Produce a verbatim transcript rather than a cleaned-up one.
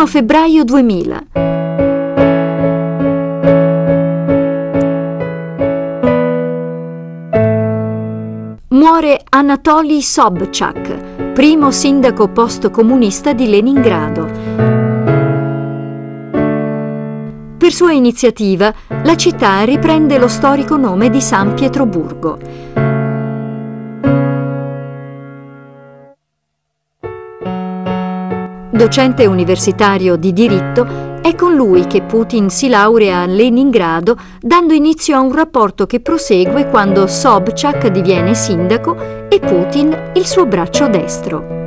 primo febbraio duemila. Muore Anatolij Sobchak, primo sindaco post-comunista di Leningrado. Per sua iniziativa, la città riprende lo storico nome di San Pietroburgo. Docente universitario di diritto, è con lui che Putin si laurea a Leningrado, dando inizio a un rapporto che prosegue quando Sobchak diviene sindaco e Putin il suo braccio destro.